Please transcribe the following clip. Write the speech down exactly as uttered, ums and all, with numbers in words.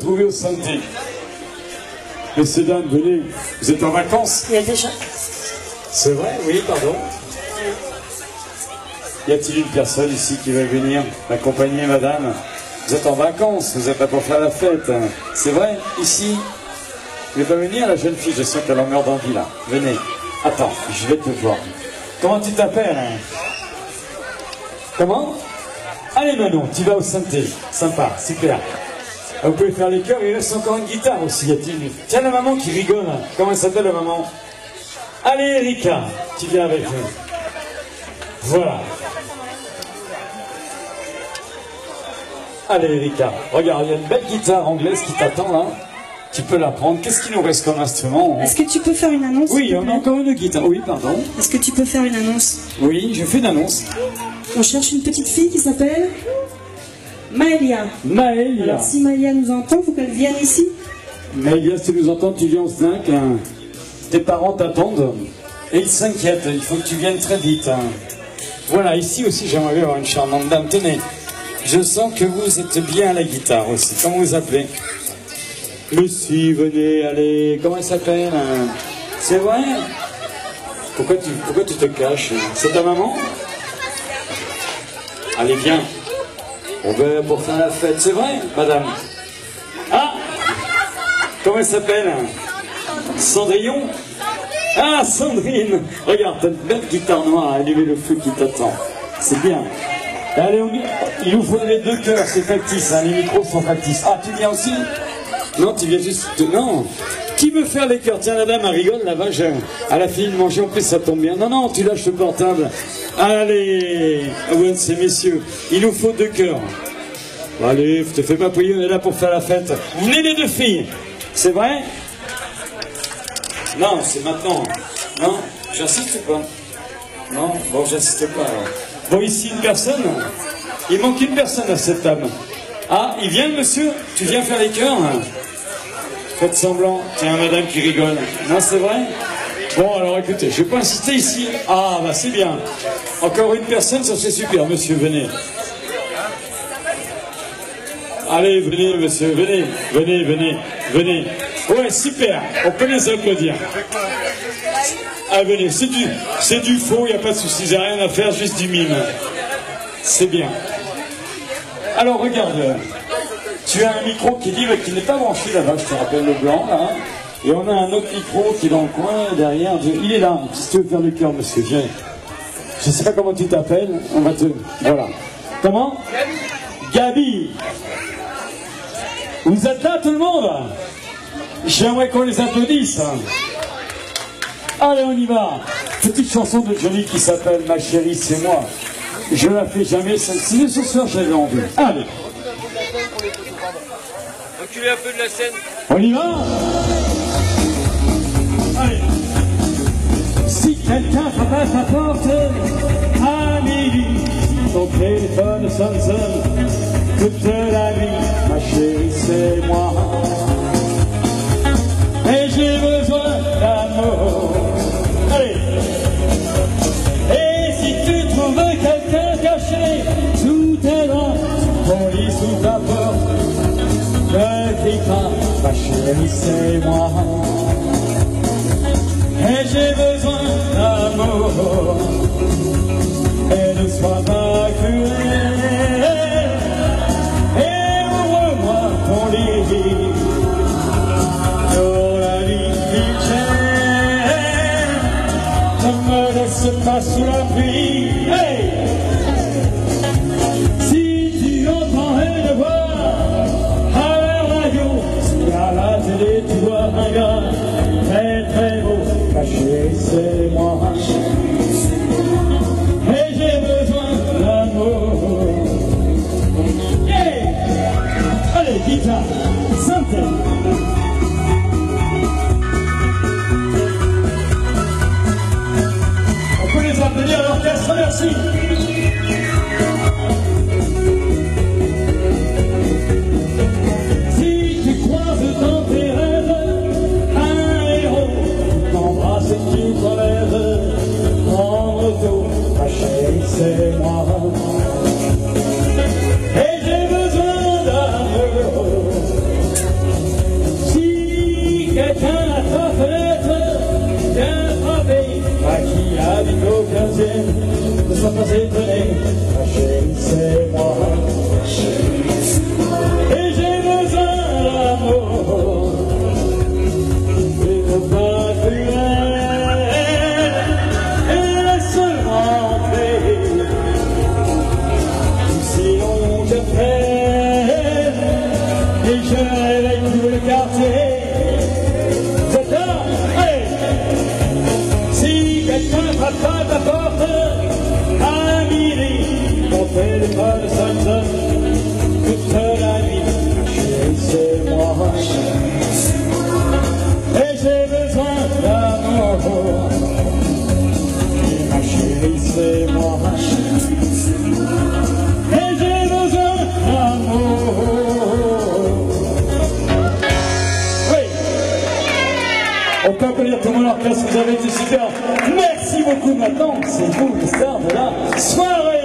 retrouver au Santé. Messieurs, dames, venez, vous êtes en vacances? Il y a déjà... C'est vrai, oui, pardon. Y a-t-il une personne ici qui va venir m'accompagner, madame? Vous êtes en vacances, vous êtes là pour faire la fête. C'est vrai, ici? Vous ne pouvez pas venir, la jeune fille? Je sens qu'elle en meurt d'envie, là. Venez. Attends, je vais te voir. Comment tu t'appelles? Comment? Allez, Manon, tu vas au Santé. Sympa, super. Vous pouvez faire les chœurs, il reste encore une guitare aussi, y a-t-il une... Tiens, la maman qui rigole. Comment elle s'appelle, la maman? Allez, Erika, tu viens avec nous. Voilà. Allez, Erika, regarde, il y a une belle guitare anglaise qui t'attend, là. Tu peux la prendre. Qu'est-ce qu'il nous reste comme instrument? Est-ce que tu peux faire une annonce? Oui, on a encore une guitare. Oui, pardon. Est-ce que tu peux faire une annonce? Oui, je fais une annonce. On cherche une petite fille qui s'appelle Maëlia. Maëlia. Alors, si Maëlia nous entend, il faut qu'elle vienne ici. Maëlia, si tu nous entends, tu viens au cinq. Hein. Tes parents t'attendent et ils s'inquiètent. Il faut que tu viennes très vite. Hein. Voilà, ici aussi, j'aimerais bien avoir une charmante dame. Tenez, je sens que vous êtes bien à la guitare aussi. Comment vous appelez? Lucie, venez, allez. Comment elle s'appelle? C'est vrai? Pourquoi tu, pourquoi tu te caches? C'est ta maman? Allez, viens. On va pour faire la fête. C'est vrai, madame? Ah! Comment elle s'appelle? Cendrillon? Ah, Sandrine! Regarde, t'as une belle guitare noire à allumer le feu qui t'attend. C'est bien. Allez, on... il nous faudrait deux chœurs, c'est factice, hein, les micros sont factices. Ah, tu viens aussi? Non, tu viens juste... Non. Qui veut faire les chœurs? Tiens, la dame, elle rigole, là-bas, elle a fini de manger, en plus, ça tombe bien. Non, non, tu lâches le portable. Allez, ouais, c'est messieurs, il nous faut deux chœurs. Allez, te fais pas prier, on est là pour faire la fête. Venez les deux filles. C'est vrai? Non, c'est maintenant. Non, j'insiste pas. Non, bon, j'insiste pas, alors. Bon, ici, une personne? Il manque une personne à cette table. Ah, il vient, monsieur? Tu viens faire les chœurs? Faites semblant. Tiens, madame qui rigole. Non, c'est vrai? Bon, alors écoutez, je vais pas insister ici. Ah, bah c'est bien. Encore une personne, ça c'est super. Monsieur, venez. Allez, venez, monsieur, venez. Venez, venez, venez. Ouais, super. On peut les applaudir. Ah, venez, c'est du, c'est du faux, il n'y a pas de souci. J'ai rien à faire, juste du mime. C'est bien. Alors, regarde. Tu as un micro qui dit, qui n'est pas branché là-bas, je te rappelle le blanc, là. Et on a un autre micro qui est dans le coin, derrière. Il est là. Si tu veux faire le cœur, monsieur, viens. Je ne sais pas comment tu t'appelles. On va te... Voilà. Comment? Gabi. Vous êtes là, tout le monde? J'aimerais qu'on les applaudisse. Allez, on y va. Petite chanson de Johnny qui s'appelle Ma chérie, c'est moi. Je la fais jamais celle-ci, mais ce soir, j'avais envie. Allez. Reculez un peu de la scène. On y va? Allez. Si quelqu'un frappe à ta porte, à midi, ton téléphone sonne sonne, toute la nuit, ma chérie, c'est moi. Et j'ai besoin d'amour. Allez. Et si tu trouves quelqu'un caché sous tes dents, ton lit sous ta porte, ne crie pas, ma chérie, c'est moi. Et j'ai besoin d'amour. Et ne sois pas cruel. Et ouvre-moi ton lit. Dans la vie qui t'aime, ne me laisse pas sous la pluie. Hey! Si tu entends une voix à la radio, si à la télé tu vois un gars très très beau, ma chérie, c'est moi. Et j'ai besoin d'amour. Hey! Allez, guitare, santé. On peut les applaudir à l'orchestre, merci. Si tu croises dans tes rêves un héros, t'embrasses et tu t'enlèves, en retour, ma chérie, c'est moi. Et j'ai besoin d'amour. je réveille tout le quartier. Vous êtes là? Allez! Si quelqu'un frappe à ta porte, à midi, mon téléphone sonne, sonne, toute la nuit. Chérie, c'est moi. Et j'ai besoin d'amour. Et ma chérie, c'est moi. Et j'ai besoin d'amour. Oui. On peut applaudir tout mon orchestre, vous avez été super. Merci beaucoup. Maintenant, c'est vous, les stars de la soirée.